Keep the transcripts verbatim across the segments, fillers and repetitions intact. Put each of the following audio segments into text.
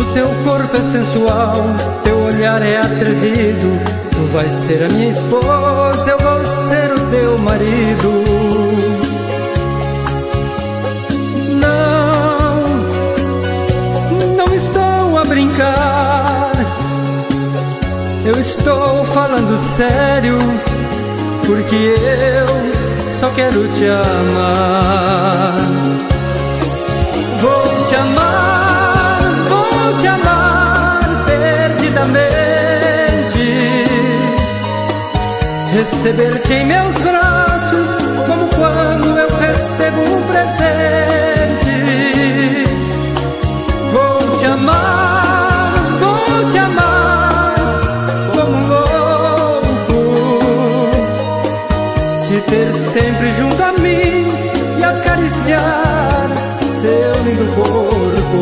Teu corpo é sensual, teu olhar é atrevido. Tu vais ser a minha esposa, eu vou ser o teu marido. Não, não estou a brincar, eu estou falando sério, porque eu só quero te amar. Vou te amar, vou te amar perdidamente, receber-te em meus braços como quando eu recebo um presente. Vou te amar, vou te amar como um louco, te ter sempre junto a mim e acariciar seu lindo corpo.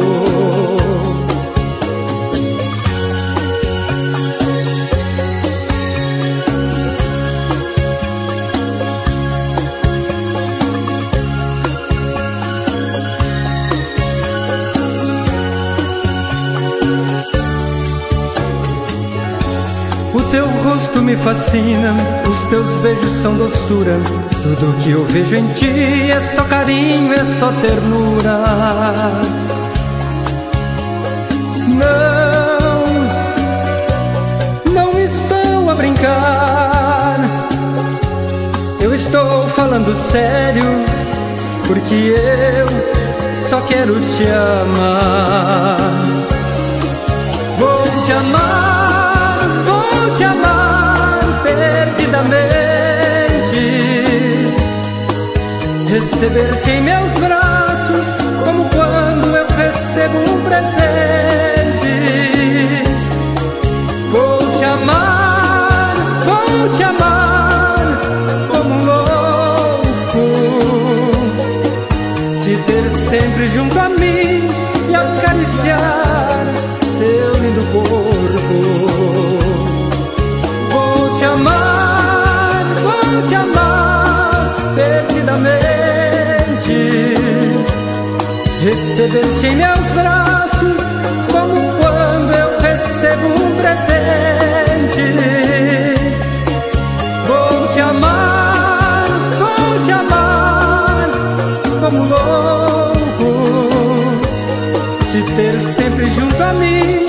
O teu rosto me fascina, os teus beijos são doçura. Tudo que eu vejo em ti é só carinho, é só ternura. Não, não estou a brincar, eu estou falando sério, porque eu só quero te amar. Vou te amar, vou te amar perdidamente, receber-te em meus braços como quando eu recebo um presente. Vou te amar, vou te amar como um louco, te ter sempre junto a mim e acariciar seu lindo corpo. Vou te amar, vou te amar perdidamente, receber-te em meus braços como quando eu recebo um presente. Vou te amar, vou te amar como louco, te ter sempre junto a mim